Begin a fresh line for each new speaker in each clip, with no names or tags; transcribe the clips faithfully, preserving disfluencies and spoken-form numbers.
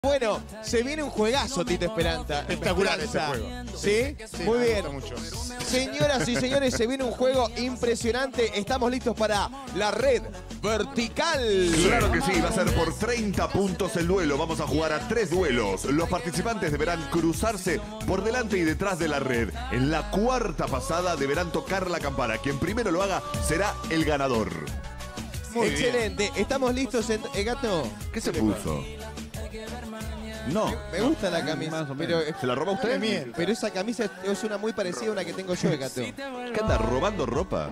Bueno, se viene un juegazo, Tito Esperanza.
Espectacular este juego.
¿Sí?
Sí,
Muy
me
bien.
gusta mucho.
Señoras y señores, se viene un juego impresionante. Estamos listos para la red vertical.
Claro que sí, va a ser por treinta puntos el duelo. Vamos a jugar a tres duelos. Los participantes deberán cruzarse por delante y detrás de la red. En la cuarta pasada deberán tocar la campana. Quien primero lo haga será el ganador.
Muy
Excelente.
bien.
Estamos listos, en... eh, gato.
¿Qué se puso? No.
Me gusta la camisa,
Más o
pero,
menos. ¿Se la roba usted?
Bien.
pero esa camisa es una muy parecida a una que tengo yo, de gato.
¿Qué anda robando ropa?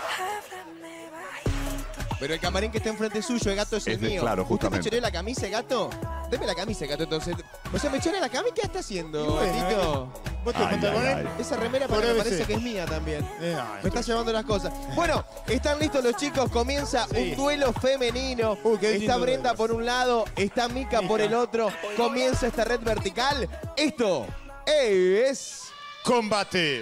Pero el camarín que está enfrente suyo, el gato, es el
Es de-
mío.
claro,
¿Usted me
justamente.
choré la camisa, gato? Deme la camisa, gato, entonces. O sea, me choré la camisa. ¿Qué está haciendo,
Bueno,
Tito?
¿Vos te
Ay,
contás con
ay,
él?
ay.
Esa remera
Por
para me
A B C.
parece que es mía también.
Eh, ay,
Me está llevando las cosas. Bueno, ¿están listos los chicos? Comienza
Sí.
un duelo femenino.
Uy, qué
Está
lindo
Brenda
duelo.
por un lado, está Mica por el otro. Comienza esta red vertical. Esto es...
¡Combate!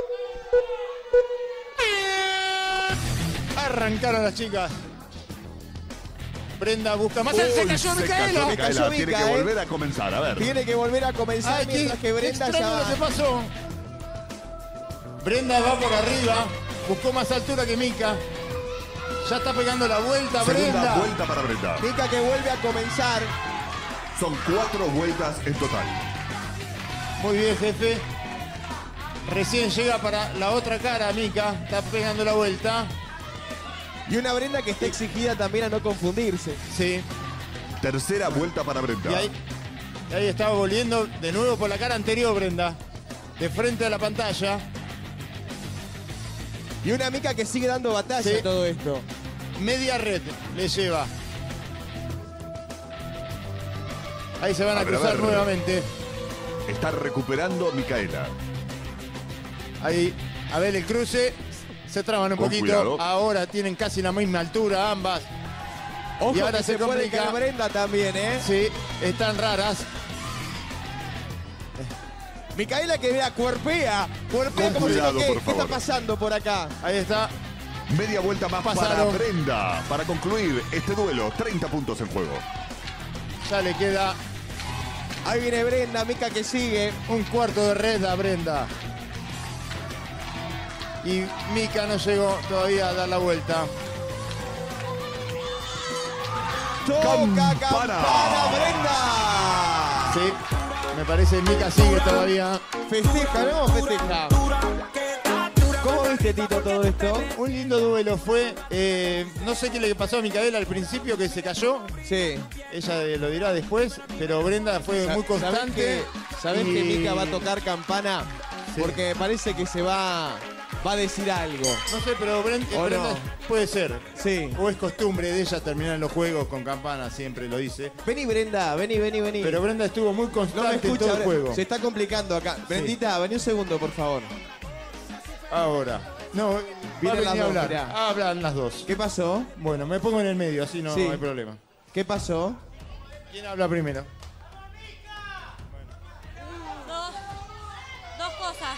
Arrancaron las chicas. Brenda busca más. ¡Se
Uy,
cayó
se
Micaela!
Me cayó
Tiene
Mica,
que
¿eh?
volver a comenzar, a ver.
Tiene que volver a comenzar
Ay, qué,
mientras que
qué
Brenda ya
extraño lo que
va.
pasó. Brenda va por arriba. Buscó más altura que Mica. Ya está pegando la vuelta,
Segunda
Brenda.
vuelta para Brenda.
Mica que vuelve a comenzar.
Son cuatro vueltas en total.
Muy bien, jefe. Recién llega para la otra cara, Mica. Está pegando la vuelta.
Y una Brenda que está exigida también a no confundirse.
Sí.
Tercera vuelta para Brenda.
Y ahí, y ahí estaba volviendo de nuevo por la cara anterior, Brenda. De frente a la pantalla.
Y una Mica que sigue dando batalla
Sí.
a todo esto.
Media red le lleva. Ahí se van a,
A ver, a
cruzar
ver.
nuevamente.
Está recuperando Micaela.
Ahí, a ver el cruce. Se traban un
Con
poquito.
cuidado.
Ahora tienen casi la misma altura ambas.
Ojo
Y ahora
que
se
se puede
complica.
caer Brenda también, ¿eh?
Sí, están raras.
Micaela que vea, cuerpea. Cuerpea
Con
como
cuidado,
si no, ¿qué,
por
¿qué está
favor.
pasando por acá?
Ahí está.
Media vuelta más
Pasaron.
para Brenda. Para concluir este duelo, treinta puntos en juego.
Ya le queda
Ahí viene Brenda, Mica que sigue.
un cuarto de red a Brenda. Y Mica no llegó todavía a dar la vuelta.
Toca
Campana.
campana, Brenda.
Sí, me parece Mica sigue todavía.
Festeja, ¿no? Festeja. ¿Cómo viste, Tito, todo esto?
Un lindo duelo fue. eh, no sé qué le pasó a Micaela al principio, que se cayó.
Sí.
Ella eh, lo dirá después, pero Brenda fue
Sa-
muy constante.
¿Sabés que, sabés
y-
que Mica va a tocar campana?
Sí.
Porque me parece que se va, va a decir algo.
No sé, pero Bren-
¿O
Brenda
no?
puede ser.
Sí.
O es costumbre de ella terminar los juegos con campana, siempre lo dice.
Vení, Brenda, vení, vení, vení.
Pero Brenda estuvo muy
no me
constante en
escucha,
todo el
Bre-
juego.
se está complicando acá. Brendita, vení un segundo, por favor.
Ahora. No, va a
Vienen las
venir a
dos,
hablar.
mirá.
Hablan las dos.
¿Qué pasó?
Bueno, me pongo en el medio, así no
Sí.
hay problema.
¿Qué pasó?
¿Quién habla primero?
Dos, dos cosas.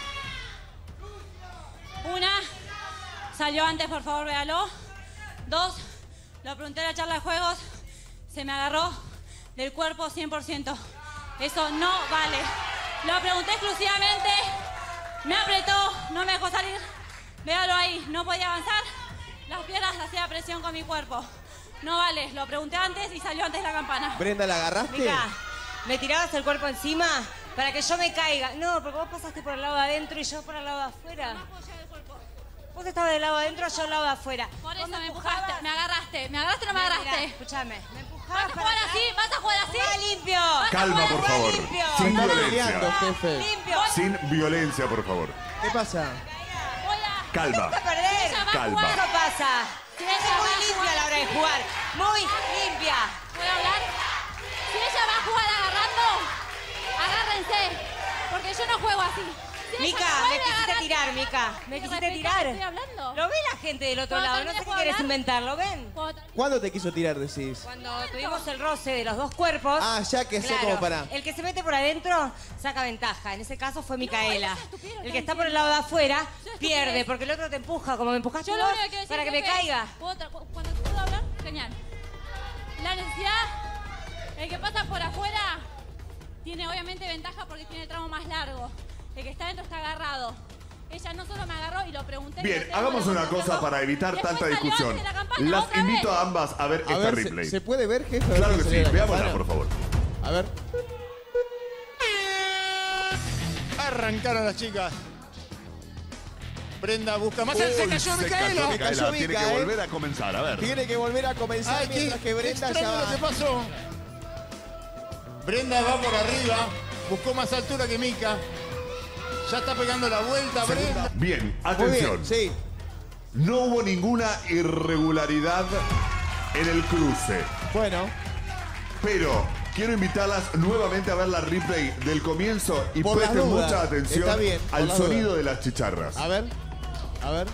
Una, salió antes, por favor, véalo. Dos, lo pregunté en la charla de juegos, se me agarró del cuerpo cien por ciento. Eso no vale. Lo pregunté exclusivamente, me apretó, no me dejó salir. Véalo ahí, no podía avanzar. Las piernas hacía presión con mi cuerpo. No vale, lo pregunté antes y salió antes la campana.
Brenda, ¿la agarraste?
Mica, ¿me tirabas el cuerpo encima para que yo me caiga? No, porque vos pasaste por el lado de adentro y yo por el lado de afuera.
No puedo llegar el cuerpo.
Vos estabas del lado de adentro, yo del lado de afuera.
Por
Vos
eso me
empujabas.
empujaste, me agarraste. ¿Me agarraste o no me
Mirá,
agarraste?
escúchame, me empujabas
¿Vas a
para
jugar
acá.
así? ¿Vas a jugar así?
¡Juega limpio!
Calma, por
¡Juega
favor.
limpio!
Sin
Está
violencia.
peleando, jefe.
¡Limpio!
Sin violencia, por favor.
¿Qué pasa?
Voy a...
Calma.
¡Vas a perder!
Ella va a
Calma.
jugar.
Eso pasa.
Si
Es
ella va
muy
a
limpia
jugar-
a la hora de jugar. Muy limpia.
¿Puedo hablar? Si ella va a jugar agarrando, agárrense. Porque yo no juego así. Si ella
Mica,
vuelve
me
a
quisiste
agarrar-
tirar, Mica. Me
¿Me
quisiste
respetás
tirar.
que estoy hablando?
Lo ve la gente del otro
Cuando
lado. No
termine
sé qué
puedo
querés
hablar.
inventar. ¿Lo ven?
Puedo tra-
¿Cuándo te quiso tirar, decís?
Cuando tuvimos el roce de los dos cuerpos.
Ah, ya que sé como para...
El que se mete por adentro saca ventaja. En ese caso fue Micaela.
esa estupidez no
el que
te
está por el lado de afuera
Esa estupidez.
pierde porque el otro te empuja, como me empujaste
Yo lo
vos,
único que quiero decir,
para que me
jefe,
caiga.
¿puedo tra- cu- Cuando puedo hablar, genial. La necesidad, el que pasa por afuera, tiene obviamente ventaja porque tiene el tramo más largo. El que está dentro está agarrado. Ella no solo me agarró y lo pregunté.
Bien, hagamos una cosa para evitar
Después
tanta
salió
discusión.
antes de la campana,
Las
otra
invito
vez.
a ambas a ver
A
este
ver,
replay.
¿se, ¿se puede ver, jefe? A ver
Claro
qué
que
salió
sí,
de la
veámosla,
campana.
por favor.
A ver.
Arrancaron las chicas. Brenda busca más. Se cayó
Se cayó
Micaela.
Micaela, tiene que
Mica, ¿eh?
volver a comenzar, a ver.
Tiene que volver a comenzar
Ay, qué,
mientras que
qué
Brenda
extraño
ya
lo que
va.
pasó. Brenda va por arriba. Buscó más altura que Mica. Ya está pegando la vuelta, Brenda.
Bien,
Muy
atención.
bien, sí.
No hubo ninguna irregularidad en el cruce.
Bueno,
Pero quiero invitarlas nuevamente a ver la replay del comienzo y
Por las
presten
dudas.
mucha atención
Está bien, por
al
las
sonido
dudas.
de las chicharras.
a ver. A ver.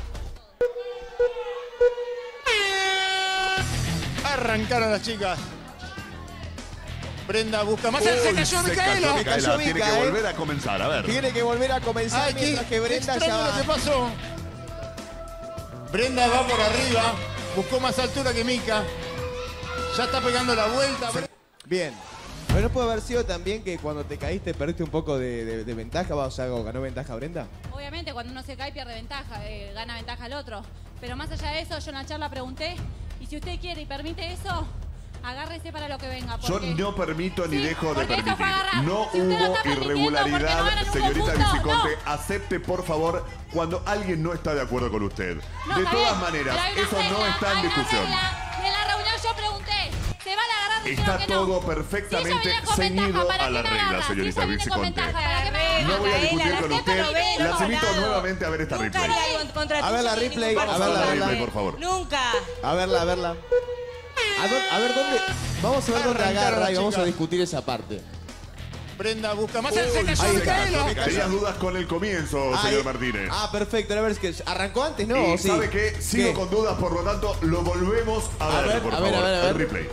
Arrancaron las chicas. Brenda busca más. Se
Uy,
cayó
se
Micaela.
cayó Micaela.
cayó
Tiene
Mica,
que
¿eh?
volver a comenzar, a ver.
Tiene que volver a comenzar
Ay, qué,
mientras que
qué
Brenda
extraño
ya
lo que
va.
pasó. Brenda va por arriba. Buscó más altura que Mica. Ya está pegando la vuelta.
Bien. Pero no puede haber sido también que cuando te caíste perdiste un poco de, de- de ventaja, o sea, ganó ventaja Brenda.
Obviamente, cuando uno se cae pierde ventaja, eh, gana ventaja el otro. Pero más allá de eso, yo en la charla pregunté, y si usted quiere y permite eso, agárrese para lo que venga.
Yo
porque-
no permito ni
Sí,
dejo de
porque esto fue
permitir.
agarrar.
No
Si usted lo
hubo
está permitiendo, ¿por qué no
irregularidad,
ganan un
señorita
conjunto?
Viciconte.
No.
Acepte, por favor, cuando alguien no está de acuerdo con usted.
No,
de
está
todas
bien,
maneras,
pero hay una
eso no
regla,
está en
hay una
discusión.
regla. Y en la reunión yo pregunté, ¿se van a agarrar? Dijeron
Está
que no.
todo
Si
perfectamente
ella venía con
ceñido
ventaja, ¿para
a
qué
la
me
regla,
agarra? Si
señorita
ella viene con
Viciconte.
ventaja, ¿para qué me agarra?
No voy a discutir con
respeto
usted.
lo ve,
Las
no,
invito
no.
nuevamente a ver esta
Nunca
replay.
haría algo contra
A
ti
ver la
sin ningún
replay, a
paso
ver la
adelante.
replay, por favor.
Nunca.
A verla, a verla. A, dó- a ver dónde. Vamos a ver dónde
Arrancaron
agarra
las
y vamos a
chicas.
discutir esa parte.
Brenda busca más.
Uy,
Se cayó
ahí está.
Micaela.
Tenías dudas con el comienzo,
Ah,
señor
eh,
Martínez.
Ah, perfecto. A ver, es que arrancó antes, ¿no?
y
¿O sí?
sabe que sigo
¿Qué?
con dudas, por lo tanto, lo volvemos a,
A
ver,
ver,
por
a
favor.
ver, a ver, a ver.
El replay.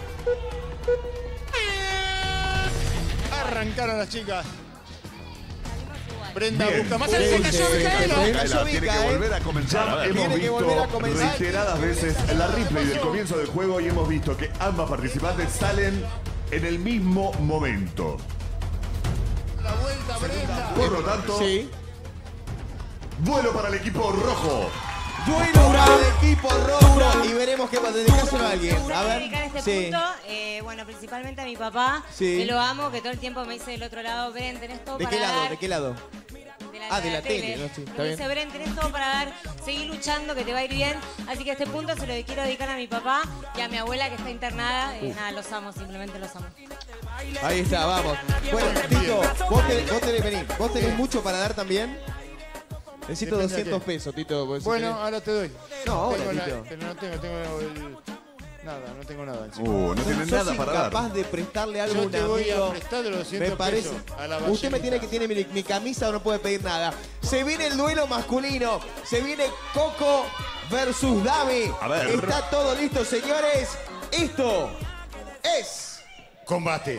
Arrancaron las chicas. Brenda
Bien.
busca más.
Sí,
Se
sí,
cayó
sí,
Micaela.
sí.
Micaela,
Cayó
tiene
Mica,
que
¿eh?
volver a comenzar.
Ya,
hemos
tiene que
visto
volver a comenzar.
reiteradas veces la replay del comienzo del juego y hemos visto que ambas participantes salen en el mismo momento.
La vuelta, Brenda.
Por lo tanto,
Sí.
duelo para el equipo rojo.
Duelo para el equipo rojo. Y veremos qué va a dedicarse a alguien.
Voy
A
a
ver.
dedicar este
Sí.
punto, eh, bueno, principalmente a mi papá,
Sí.
que lo amo, que todo el tiempo me dice del otro lado, Bren, tenés todo
¿De
para
qué lado?
dar.
¿De qué lado?
De la,
Ah, de la tele, no, sí, está
me
bien.
dice, Bren, tenés todo para dar, seguí luchando, que te va a ir bien. Así que este punto se lo quiero dedicar a mi papá y a mi abuela que está internada. Eh, nada, los amo, simplemente los amo.
Ahí está, vamos. Bueno, Tito, vos tenés, vos tenés, vení, vos tenés mucho para dar también. Necesito
Depende de
doscientos
qué.
pesos, Tito. porque si
Bueno,
querés-
ahora te doy.
No, ahora,
Tengo la-
Tito.
pero no tengo, tengo el... Nada, no tengo nada encima.
Uh, no tienen
Sos
nada para dar.
incapaz de prestarle algo a
Yo
un
te voy a
amigo.
prestar de los doscientos
Me parece.
pesos a la
Usted me tiene que
ballenita.
tiene mi, mi camisa o no puede pedir nada. Se viene el duelo masculino. Se viene Coco versus Dami.
A ver.
Está todo listo, señores. Esto es.
Combate.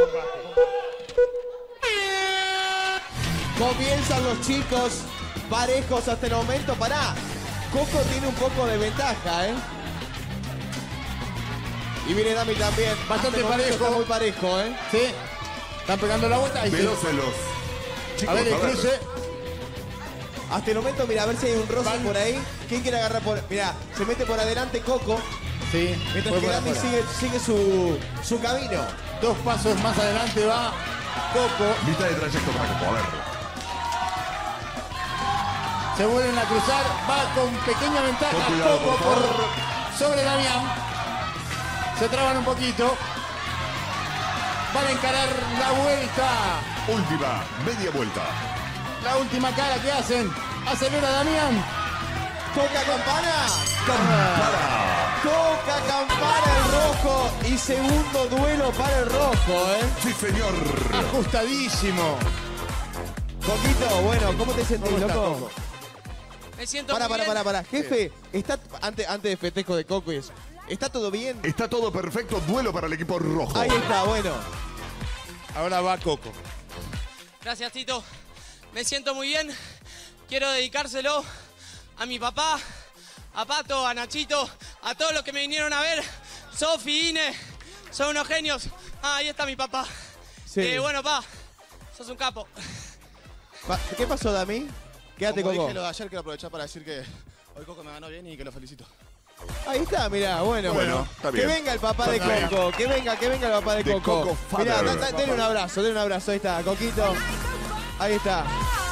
Comienzan los chicos parejos hasta el momento. Pará. Coco tiene un poco de ventaja, ¿eh? Y viene Dami también.
Bastante
Hasta el momento
parejo.
Está muy parejo, ¿eh?
Sí. Están pegando la vuelta. Ahí se-
Velocelos.
A
Chicos,
ver el cruce.
Hasta el momento, mira, a ver si hay un roce
Van.
por ahí. ¿Quién quiere agarrar por...? Mira, se mete por adelante Coco,
Sí.
mientras
fue
que
por
Dami
afuera.
sigue, sigue su, su camino.
Dos pasos más adelante va Coco.
Mitad de trayecto para Coco, a ver.
Se vuelven a cruzar. Va con pequeña ventaja.
Con cuidado,
Coco
por favor.
por sobre Damián. Se traban un poquito. Van a encarar la vuelta.
Última, media vuelta.
La última cara que hacen. Acelera Damián.
Coca Campana.
Campana.
Coca Campana el rojo. Y segundo duelo para el rojo, ¿eh?
Sí, señor.
Ajustadísimo.
Coquito, bueno, ¿cómo te sentís,
¿Cómo está,
loco?
Coco?
Me siento
Para,
muy
para,
bien.
para, para. Jefe, está antes, antes de festejo de Coco y eso. ¿Está todo bien?
Está todo perfecto. Duelo para el equipo rojo.
Ahí está, bueno.
Ahora va Coco.
Gracias, Tito. Me siento muy bien. Quiero dedicárselo a mi papá, a Pato, a Nachito, a todos los que me vinieron a ver. Sofi, Ine, son unos genios. Ah, ahí está mi papá.
Sí.
Eh, bueno, pa, sos un capo.
Pa- ¿Qué pasó, Dami? Quédate,
Como
Coco.
dije lo de ayer, quiero aprovechar para decir que hoy Coco me ganó bien y que lo felicito.
Ahí está, mirá, bueno.
Bueno, está
que
bien.
venga el papá de
Está bien.
Coco, que venga, que venga el papá de
De
Coco.
Coco Father.
Mirá, da- da- denle un abrazo, denle un abrazo, ahí está, Coquito. Ahí está.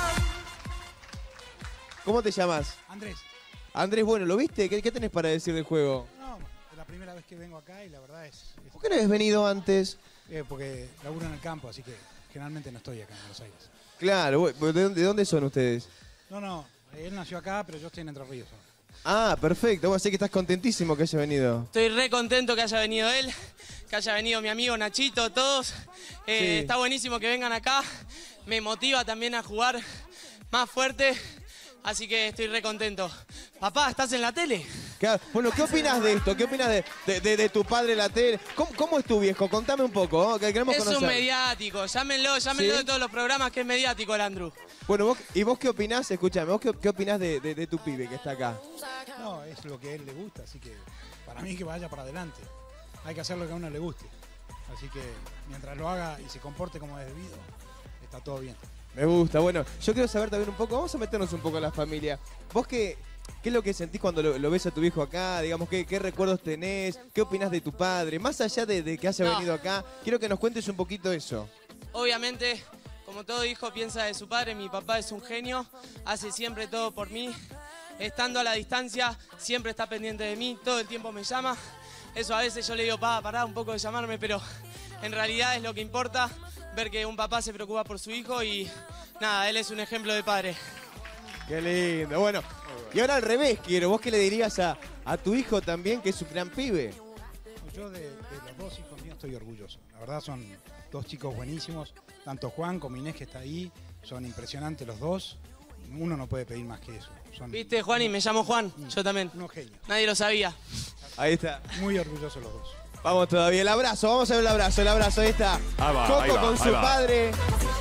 ¿Cómo te llamas?
Andrés,
Andrés, bueno, ¿lo viste? ¿Qué, qué tenés para decir del juego?
no, es la primera vez que vengo acá y la verdad es, es-
¿Por qué no habías venido antes?
eh, porque laburo en el campo, así que generalmente no estoy acá en Buenos Aires.
Claro, bueno, ¿de dónde, de dónde son ustedes?
No, no, él nació acá, pero yo estoy en Entre Ríos ahora.
Ah, perfecto. Vos sé que estás contentísimo que haya venido.
Estoy re contento que haya venido él, que haya venido mi amigo Nachito, todos. Eh,
Sí.
Está buenísimo que vengan acá. Me motiva también a jugar más fuerte. Así que estoy re contento. Papá, ¿estás en la tele?
Claro. Bueno, ¿qué opinas de esto? ¿Qué opinas de, de- de- de tu padre en la tele? ¿Cómo, cómo es tu viejo? Contame un poco, ¿no? Que queremos
Es
conocer.
un mediático. Llámenlo, llámenlo
¿Sí?
de todos los programas que es mediático el Andrew.
Bueno, vos, ¿y vos qué opinás? Escúchame, ¿vos qué, qué opinás de, de- de tu pibe que está acá?
No, es lo que a él le gusta, así que para mí que vaya para adelante. Hay que hacer lo que a uno le guste. Así que mientras lo haga y se comporte como es debido, está todo bien.
Me gusta. Bueno, yo quiero saber también un poco, vamos a meternos un poco en la familia. ¿Vos qué, qué es lo que sentís cuando lo, lo ves a tu hijo acá? Digamos, ¿qué, qué recuerdos tenés? ¿Qué opinás de tu padre? Más allá de, de que haya
No.
venido acá, quiero que nos cuentes un poquito eso.
Obviamente, como todo hijo piensa de su padre, mi papá es un genio, hace siempre todo por mí. Estando a la distancia, siempre está pendiente de mí, todo el tiempo me llama. Eso a veces yo le digo, pa, pará un poco de llamarme, pero en realidad es lo que importa, ver que un papá se preocupa por su hijo y nada, él es un ejemplo de padre.
Qué lindo. Bueno, y ahora al revés quiero. ¿Vos qué le dirías a, a tu hijo también, que es un gran pibe?
Yo de, de los dos hijos míos estoy orgulloso. La verdad son dos chicos buenísimos. Tanto Juan como Inés que está ahí. Son impresionantes los dos. Uno no puede pedir más que eso. Son
¿Viste, Juan? Y me llamo Juan, yo también.
unos genios.
Nadie lo sabía.
Ahí está.
Muy orgullosos los dos.
Vamos todavía. El abrazo. Vamos a ver el abrazo. El abrazo. Ahí está.
Ahí va,
Coco
ahí va,
con
ahí
su
va.
padre.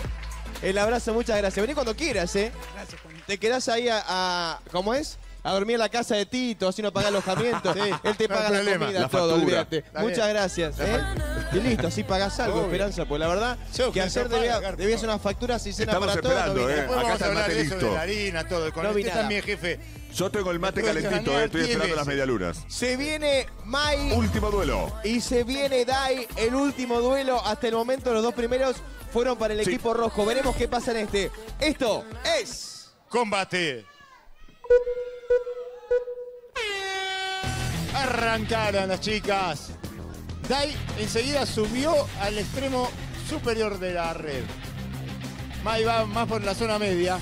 El abrazo. Muchas gracias. Vení cuando quieras, ¿eh?
Gracias, Juan.
Te quedás ahí a, a- ¿cómo es? A dormir en la casa de Tito, así no paga alojamiento.
Sí,
Él te
no hay
paga la
problema.
comida,
La
todo,
factura.
olvídate.
Está
Muchas
bien.
gracias, ¿eh? Y listo, así pagás algo,
Obvio.
Esperanza, pues la verdad
Yo,
que
que
ayer
se paga,
debía,
Garpo.
debías una factura sin cena
Estamos
para todo.
esperando,
no vine.
¿eh?
Después
Acá
vamos
está
a
el
hablar
mate
de eso, de
listo.
la harina, todo. Con
No vi
usted
nada.
también, jefe.
Yo tengo el mate
Después de
calentito,
ganar
eh, estoy
diez
esperando las
veces.
medialunas.
Se viene Mai
Último duelo.
y se viene Dai, el último duelo. Hasta el momento los dos primeros fueron para el
Sí.
equipo rojo. Veremos qué pasa en este. Esto es...
Combate. Arrancaron las chicas. Dai enseguida subió al extremo superior de la red. Mai va más por la zona media.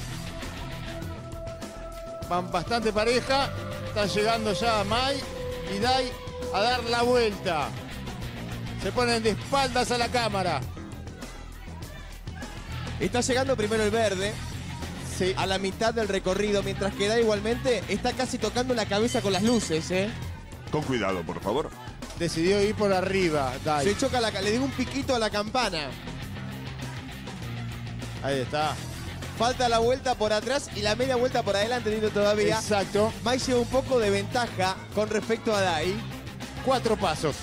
Van bastante pareja. Está llegando ya Mai y Dai a dar la vuelta. Se ponen de espaldas a la cámara.
Está llegando primero el verde.
Sí.
A la mitad del recorrido, mientras que Dai igualmente está casi tocando la cabeza con las luces, ¿eh?
Con cuidado, por favor.
Decidió ir por arriba, Dai.
Se choca la... ca- Le digo un piquito a la campana.
Ahí está.
Falta la vuelta por atrás y la media vuelta por adelante, Tito, todavía.
Exacto.
Mai lleva un poco de ventaja con respecto a Dai.
Cuatro pasos.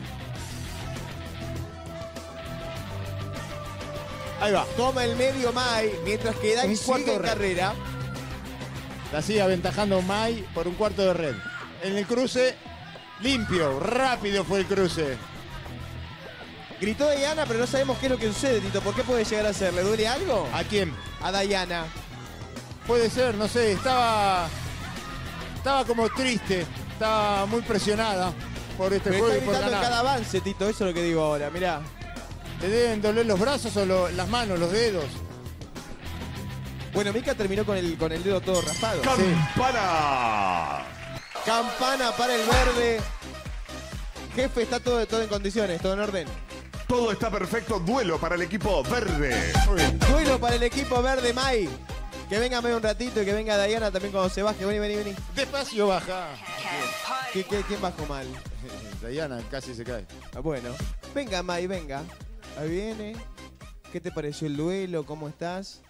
Ahí va.
Toma el medio Mai, mientras que Dai
Un cuarto
sigue en
de red.
carrera.
La sigue aventajando Mai por un cuarto de red. En el cruce, limpio, rápido fue el cruce.
Gritó Diana, pero no sabemos qué es lo que sucede, Tito. ¿Por qué puede llegar a ser? ¿Le duele algo?
¿A quién?
A Diana.
Puede ser, no sé, estaba. Estaba como triste. Estaba muy presionada por este
Pero
juego
está
y por
gritando en
ganar.
cada avance, Tito. Eso es lo que digo ahora. Mirá.
¿Te deben doler los brazos o lo- las manos, los dedos?
Bueno, Mika terminó con el, con el dedo todo raspado.
¡Campana!
Campana para el verde. Jefe, está todo, todo en condiciones, todo en orden.
Todo está perfecto. Duelo para el equipo verde.
Muy bien.
Duelo para el equipo verde, Mai. Que venga medio un ratito y que venga Diana también cuando se baje. Vení, vení, vení.
Despacio baja.
¿Qué, qué, ¿Quién bajó mal?
Diana casi se cae.
Ah, bueno. Venga, Mai, venga. Ahí viene. ¿Qué te pareció el duelo? ¿Cómo estás?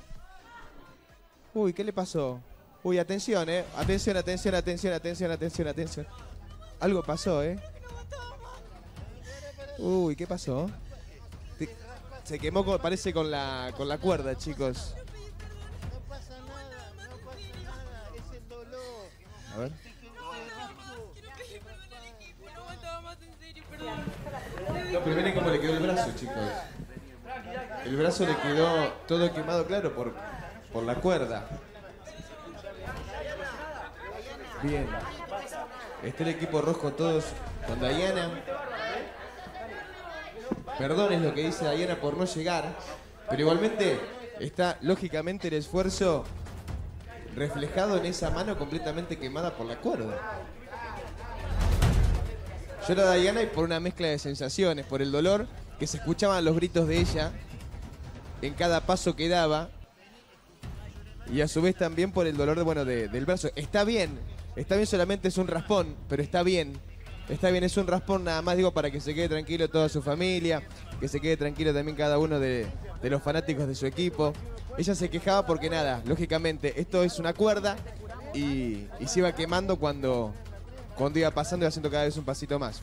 Uy, ¿qué le pasó? Uy, atención, eh. Atención, atención, atención, atención, atención, atención. Algo pasó, eh. Uy, ¿qué pasó? Te- Se quemó, con- parece, con la, con la cuerda, chicos.
No pasa nada, no pasa nada, es el dolor.
A ver. No, pero miren cómo le quedó el brazo, chicos. El brazo le quedó todo quemado, claro, por, por la cuerda. Bien. Está el equipo rojo todos con Dayana. Perdón es lo que dice Dayana por no llegar, pero igualmente está lógicamente el esfuerzo reflejado en esa mano completamente quemada por la cuerda. Llora Dayana y por una mezcla de sensaciones, por el dolor, que se escuchaban los gritos de ella en cada paso que daba, y a su vez también por el dolor de, bueno, de- del brazo. Está bien, está bien, solamente es un raspón, pero está bien. Está bien, es un raspón nada más, digo, para que se quede tranquilo toda su familia, que se quede tranquilo también cada uno de, de los fanáticos de su equipo. Ella se quejaba porque nada, lógicamente, esto es una cuerda y, y se iba quemando cuando, cuando iba pasando y haciendo cada vez un pasito más.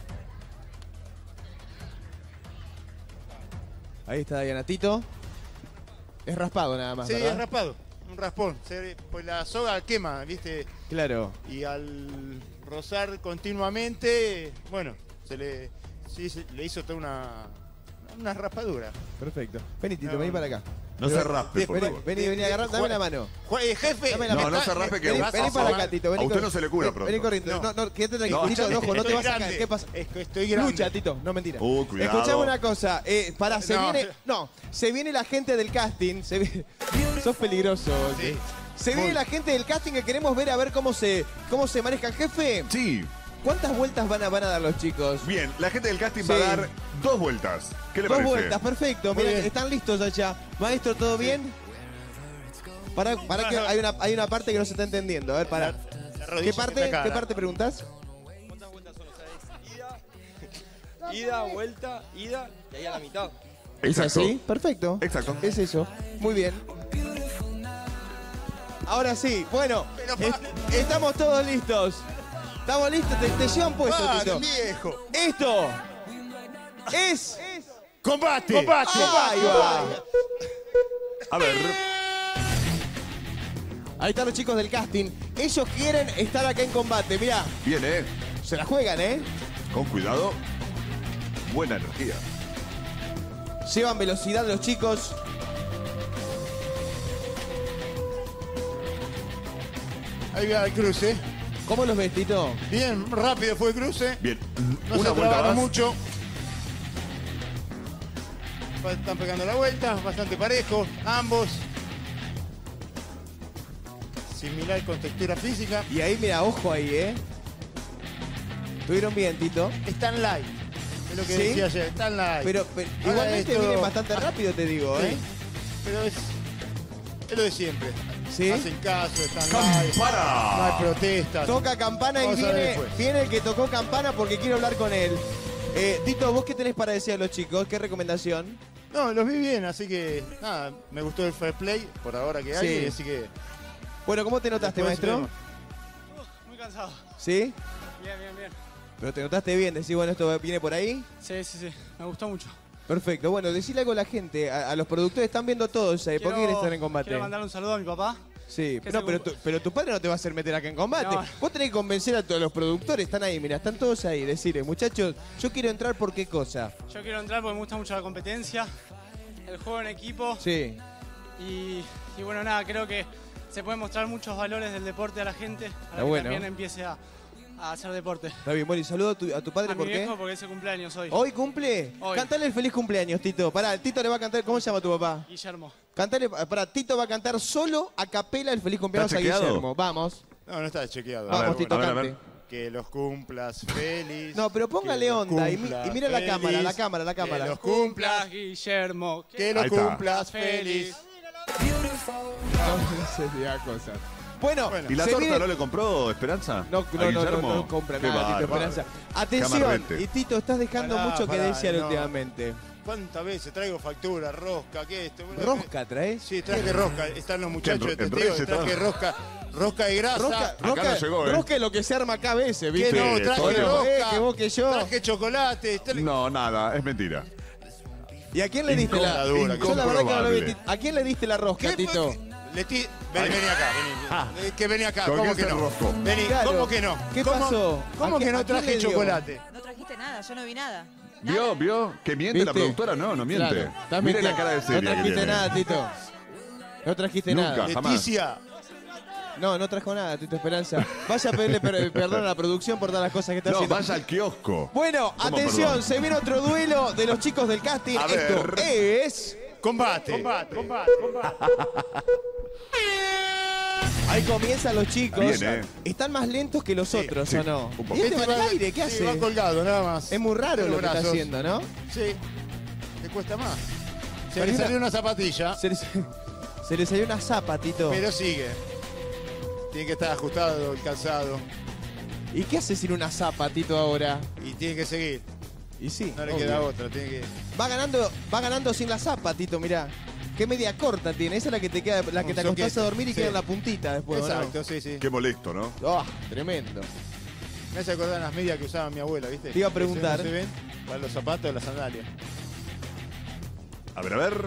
Ahí está Dayana. Tito. Es raspado nada más,
Sí,
¿verdad?
es raspado, un raspón. Se- pues la soga quema, ¿viste?
Claro.
Y al rozar continuamente, bueno, se le, sí, se le hizo toda una, una raspadura.
Perfecto. Vení, Tito,
No.
vení para acá.
No se raspe, por
Vení,
favor.
vení, vení, agarrá, dame la mano.
Jue- eh, jefe,
Dame la
No,
mano.
no se raspe que
Vení,
vas a
vení para
asomar.
acá, Tito. Vení
A usted
cor-
no se le cura
ven-
pronto.
Vení corriendo.
No.
No, no, quédate tranquilo.
No,
Tito,
ya-
ojo, no te
estoy
vas a
grande.
caer. ¿Qué pasa?
Es que estoy grande.
Lucha, Tito, no mentira.
Uh, cuidado.
Escuchame una cosa. Eh, pará, se
No.
viene. No, se viene la gente del casting. Se vi- Sos peligroso.
Sí.
Se viene
Muy.
la gente del casting que queremos ver a ver cómo se, cómo se maneja el jefe.
Sí.
¿Cuántas vueltas van a, van a dar los chicos?
Bien, la gente del casting
Sí.
va a dar dos vueltas. ¿Qué le
Dos
parece?
vueltas, perfecto.
Muy
Mira,
bien.
están listos allá. Maestro, ¿todo bien? Para, para que hay una, hay una parte que no se está entendiendo. A ver, para.
La rodilla
¿Qué
en
parte,
la cara.
¿Qué parte preguntas?
¿Cuántas vueltas son? O sea, es ida, ida, vuelta, ida y ahí a la mitad.
¿Es
Exacto.
así? Perfecto.
Exacto.
Es eso. Muy bien. Ahora sí, bueno,
Pero pa-
est- estamos todos listos. Estamos listos, te, te llevan puesto,
¡Ah,
Tito.
viejo!
Esto es.
¡Combate! ¡Combate!
Ahí va.
A ver.
Ahí están los chicos del casting. Ellos quieren estar acá en combate. Mirá,
Bien, ¿eh?
se la juegan, ¿eh?
Con cuidado. Buena energía.
Llevan velocidad los chicos.
Ahí va el cruce.
¿Cómo los ves, Tito?
Bien, rápido fue el cruce.
Bien.
No
Una
se
vuelta
trabaron
más.
mucho. Pa- Están pegando la vuelta, bastante parejo, ambos. Similar con textura física.
Y ahí, mira, ojo ahí, ¿eh? Estuvieron bien, Tito.
Están light. Es lo que
¿Sí?
decía ayer, están light.
Pero, pero
Ahora
igualmente
esto-
vienen bastante rápido, te digo,
Sí,
¿eh?
pero es, es lo de siempre.
¿Sí?
Hacen caso, están light. No hay
¡Para!
protestas.
Toca campana y
Vamos a ver
viene,
después.
viene el que tocó campana porque quiero hablar con él. Eh, Tito, ¿vos qué tenés para decir a los chicos? ¿Qué recomendación?
No, los vi bien, así que nada, me gustó el fair play por ahora que hay,
Sí.
así que
Bueno, ¿cómo te notaste,
después
maestro?
vemos.
Muy cansado.
¿Sí?
Bien, bien, bien.
Pero te notaste bien, decís, bueno, esto viene por ahí.
Sí, sí, sí. Me gustó mucho.
Perfecto, bueno, decirle algo a la gente, a, a los productores, están viendo todos ahí, ¿por qué quieren estar en combate?
Quiero mandar un saludo a mi papá.
Sí,
que
no,
se
pero
ocupa.
tu, pero tu padre no te va a hacer meter acá en combate.
No.
Vos tenés que convencer a todos los productores, están ahí, mira, están todos ahí, decirles, muchachos, yo quiero entrar por qué cosa.
Yo quiero entrar porque me gusta mucho la competencia, el juego en equipo
Sí,
y, y bueno, nada, creo que se pueden mostrar muchos valores del deporte a la gente para
Está
que
bueno.
también empiece a, a hacer deporte.
está bien, bueno, y saludo a tu, a tu padre,
A mi
¿por qué?
viejo porque es el cumpleaños hoy.
¿Hoy cumple?
Hoy.
Cantale el feliz cumpleaños, Tito. Pará, el Tito le va a cantar, ¿cómo se llama tu papá?
Guillermo.
Cantale, pará, Tito va a cantar solo a capela el feliz cumpleaños a
chequeado?
Ver, Vamos,
No, no está chequeado.
vamos,
ver,
Tito,
a ver, a
cante.
ver.
Que los cumplas feliz.
No, pero póngale
que los
onda y, mi-
cumplas
y mira la
feliz,
cámara, la cámara, la cámara.
Que los
Cumplas,
cumplas,
Guillermo.
que los
Ahí está.
cumplas feliz.
No se diga cosas. Bueno,
Bueno.
¿Y la
se
torta
viene-
no le compró Esperanza?
No,
¿A
no, no, no,
Guillermo?
no compra
Qué
nada, Tito
bárbaro.
Esperanza. Atención,
Camarrete.
y Tito, estás dejando
Pará,
mucho que
pará,
desear
no.
últimamente.
¿Cuántas veces traigo factura, rosca, qué esto? Bueno,
¿Rosca traes?
Sí, traje rosca. Están los muchachos de
en- en
testigos.
Reyes
Traje
trajo?
rosca, rosca de grasa.
Rosca,
Acá
rosca,
no llegó, ¿eh?
rosca es lo que se arma acá a veces,
¿Qué
¿viste?
no?
Sí,
Traje
obvio.
rosca.
Eh, que vos, que yo.
Traje chocolate. tra-
No, nada, es mentira.
¿Y a quién le diste la,
Dura,
Yo la verdad que no lo vi,
incomprobable.
Tito. ¿A quién le diste la rosca,
¿Qué?
Tito?
Leti, vení, vení acá, vení. Eh, Que vení acá,
¿Con
¿cómo
qué
que
se
no?
roscó?
Vení,
Claro.
¿cómo que no?
¿Qué
¿Cómo-
pasó?
¿Cómo
¿A
que
qué-
no
a quién
traje
le dio?
chocolate?
No trajiste nada, yo no vi nada.
¿Vio? ¿Vio? ¿Que miente la
¿Viste?
productora? No, no miente.
Claro, estás
Mire la
mintiendo.
cara de seria
No
que
trajiste
tiene.
nada, Tito. No trajiste
Nunca.
nada.
Jamás.
Leticia,
No, no trajo nada, Tito Esperanza. Vaya a pedirle per- perdón a la producción por todas las cosas que está
No,
haciendo.
vaya al kiosco.
Bueno,
¿Cómo,
atención,
perdón?
se viene otro duelo de los chicos del casting.
A
Esto
ver.
es...
combate. Combate, combate, combate.
Ahí comienzan los chicos.
Bien, ¿eh?
Están más lentos que los otros,
sí,
¿o no?
un poco.
¿Y este va en el
va-
aire? ¿Qué
sí,
hace?
va colgado, nada más.
Es muy raro
Los
lo que está
brazos.
haciendo, ¿no?
Sí, le cuesta más. Se le
Marina-
salió una zapatilla,
Se les, se les salió una zapa, Tito.
pero sigue. Tiene que estar ajustado el calzado
¿Y qué hace sin una zapa, Tito, ahora?
y tiene que seguir.
Y sí,
No le
obvio.
queda otra, tiene que...
Va ganando, va ganando sin la zapa, Tito, mirá. Qué media corta tiene. Esa es la que te queda, la que
Un
te acostás
soquete,
a dormir y
sí.
queda en la puntita después, ¿o no?
Exacto, sí, sí.
Qué molesto, ¿no?
Oh, tremendo.
Me hace acordar las medias que usaba mi abuela, ¿viste?
Te iba a
Que
preguntar.
¿No se ven? Para los zapatos de las sandalias.
A ver, a ver.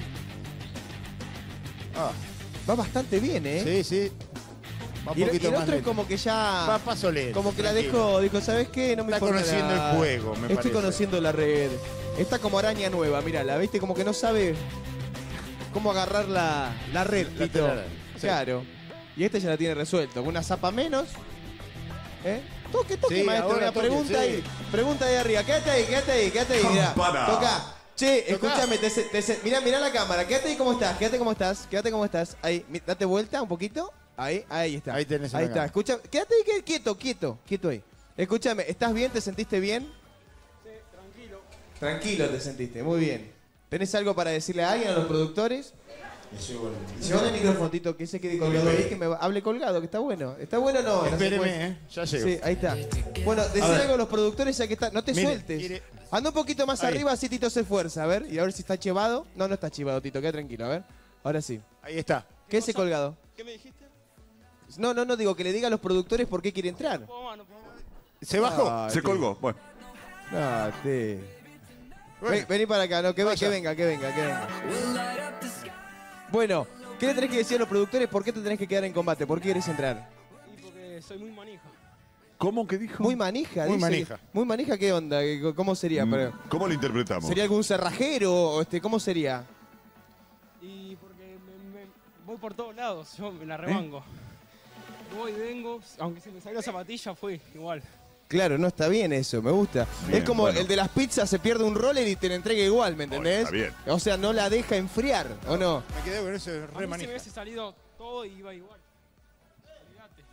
Ah,
Va bastante bien, ¿eh?
sí, sí. Va un
Y, el- y
poquito
el
más
otro es
lento.
como que ya...
Va paso lento.
Como que la
tranquilo.
dejó, dijo, ¿sabes qué? No me
Está
importa
conociendo
nada.
el juego, me
Estoy
parece.
conociendo la red. Está como araña nueva, mira, la viste como que no sabe cómo agarrar la, la red,
La
Tito.
telaraña, sí.
Claro. Y este ya la tiene resuelto. Con una zapa menos. ¿Eh? Toque, toque,
Sí,
maestro.
ahora
Una
toque,
pregunta
sí.
ahí. Pregunta ahí arriba. Quédate ahí, quédate ahí, quédate ahí. Mirá.
Campana.
Toca. Che,
Toca.
escúchame, te, se- te se- mirá, mirá la cámara. Quédate ahí cómo estás, quédate cómo estás, quédate cómo estás. Ahí, mi- date vuelta un poquito. Ahí, ahí está.
Ahí tenés
Ahí
una
está.
cámara.
Escucha, quédate ahí, qué- quieto, quieto, quieto ahí. Escúchame, ¿estás bien? ¿Te sentiste bien? Sí, tranquilo. Tranquilo te sentiste, muy bien. ¿Tenés algo para decirle a alguien, a los productores? Lleva el micrófono, Tito, que se quede colgado ahí, que me va- hable colgado, que está bueno. ¿Está bueno o no? La
Espéreme,
secuencia.
¿eh? Ya llego.
Sí, ahí está. Bueno, decir
ver.
algo a los productores ya que está. No te
Mire,
sueltes.
mire.
Anda un poquito más
Ahí.
arriba, así Tito se esfuerza. A ver, y a ver si está chivado. No, no está chivado, Tito, queda tranquilo. A ver, ahora sí.
Ahí está.
¿Qué ese colgado?
¿Qué me dijiste?
No, no, no, digo que le diga a los productores por qué quiere entrar.
No puedo más, no puedo más.
¿Se bajó?
Ah,
Se
sí.
colgó. Bueno.
No, te.
Bueno.
Ven- vení para acá, no, que, ve-
Vaya.
que venga, que venga, que venga. Bueno, ¿qué le tenés que decir a los productores? ¿Por qué te tenés que quedar en combate? ¿Por qué quieres entrar?
Y porque soy muy manija.
¿Cómo que dijo?
Muy manija,
Muy
dice.
manija.
Muy manija, ¿qué onda? ¿Qué- ¿Cómo sería?
Mm,
Pero-
¿Cómo lo interpretamos?
¿Sería algún cerrajero? O este, ¿Cómo sería?
Y porque me, me- voy por todos lados, yo me la remango. Voy, vengo, aunque se me salió la zapatilla, fue igual.
Claro, no está bien eso, me gusta.
Bien,
es como
bueno.
el de las pizzas, se pierde un roller y te la entrega igual, ¿me entendés?
está bien.
O sea, no la deja enfriar, ¿o no?
Me quedé con eso de
A
re
mí se me
manija.
hubiese salido todo y iba igual. Olvídate,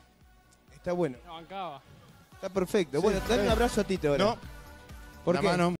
Está bueno,
la bancaba.
está perfecto.
Sí,
bueno,
está
dale un
bien.
abrazo a Tito ahora.
No,
¿Por
la
qué?
mano